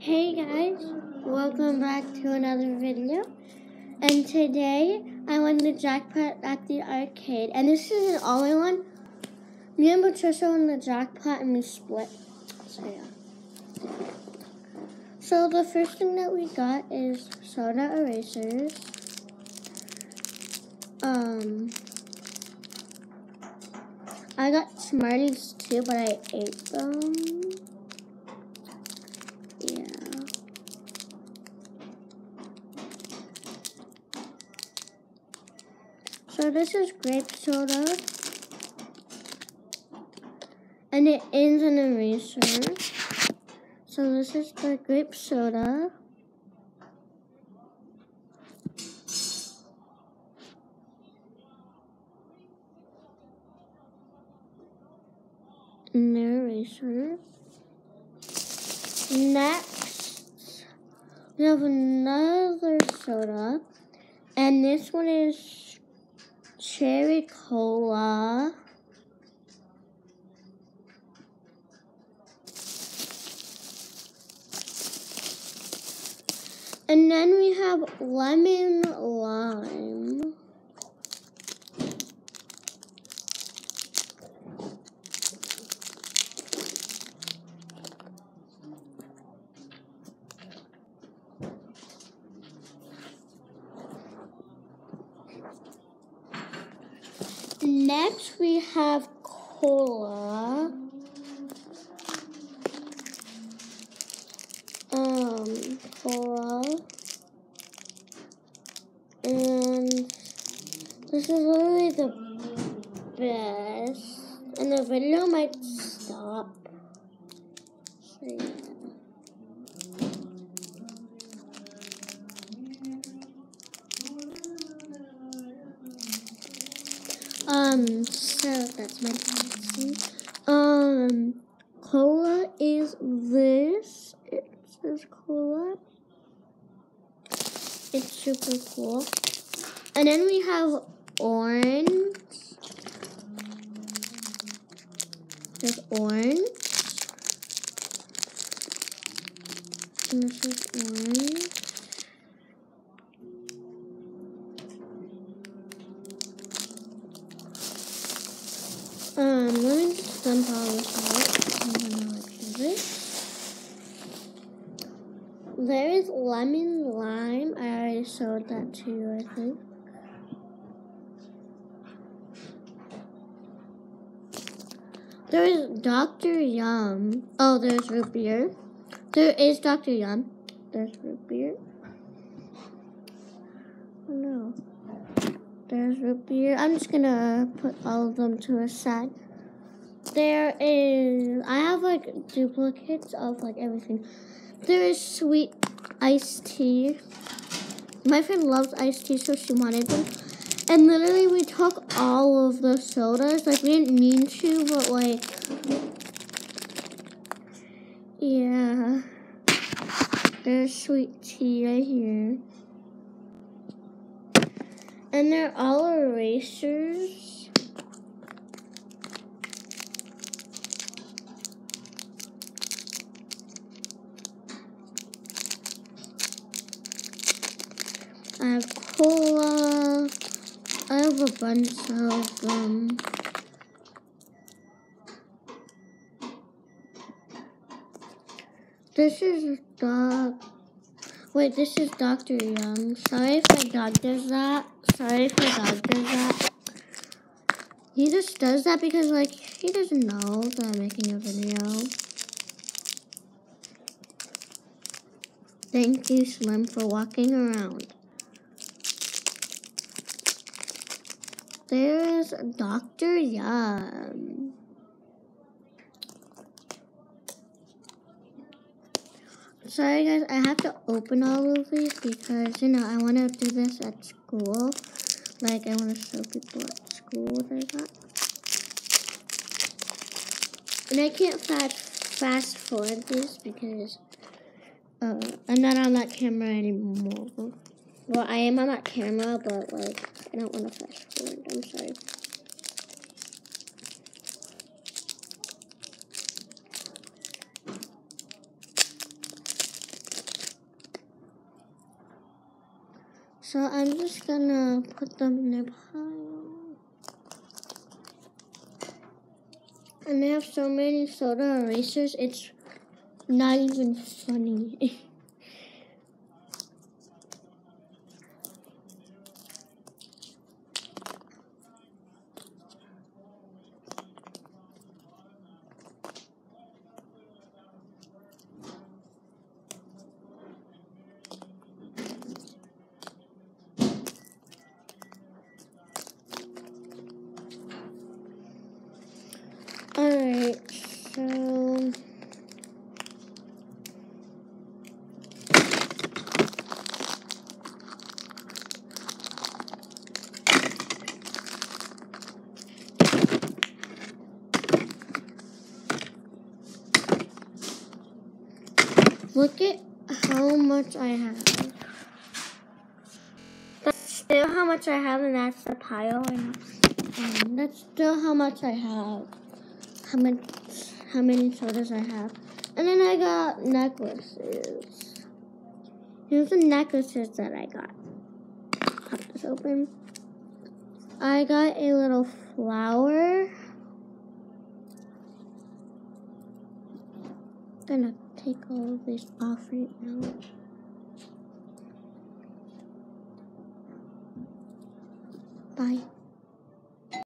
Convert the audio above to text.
Hey guys, welcome back to another video. And today I won the jackpot at the arcade. And this is an all-in-one. Me and Patricia won the jackpot and we split. So yeah. So the first thing that we got is soda erasers. I got Smarties too, but I ate them. Yeah. So this is grape soda. And it is an eraser. So this is the grape soda. And the eraser. Next, we have another soda. And this one is cherry cola. And then we have lemon lime. Next we have cola. Cola. And this is literally the best. And the video might stop. So yeah. So that's my fancy. Cola is this. It says cola. It's super cool. And then we have orange. There's orange. And this is orange. Let me just dump all this out. I'm gonna do this. There is lemon lime. I already showed that to you, I think. There is Dr. Yum. Oh, there's root beer. There is Dr. Yum. There's root beer. Oh no. There's root beer. I'm just gonna put all of them to a side. I have like duplicates of like everything. There is sweet iced tea. My friend loves iced tea, so she wanted them. And literally we took all of the sodas. Like we didn't mean to, but like, yeah. There's sweet tea right here. And they're all erasers. I have cola. I have a bunch of them. This is this is Dr. Yum. Sorry if my dog does that. He just does that because, like, he doesn't know that I'm making a video. Thank you, Slim, for walking around. There's Dr. Yum. Sorry, guys, I have to open all of these because, you know, I want to do this at school. Like, I want to show people at school what I got. And I can't fast forward this because I'm not on that camera anymore. Well, I am on that camera, but, like, I don't want to fast forward. I'm sorry. So I'm just gonna put them in a pile. And I have so many soda erasers, it's not even funny. Alright, so look at how much I have. That's still how much I have, and that's the pile. And that's still how much I have. How many sodas I have. And then I got necklaces. Here's the necklaces that I got. Pop this open. I got a little flower. Gonna take all of this off right now. Bye.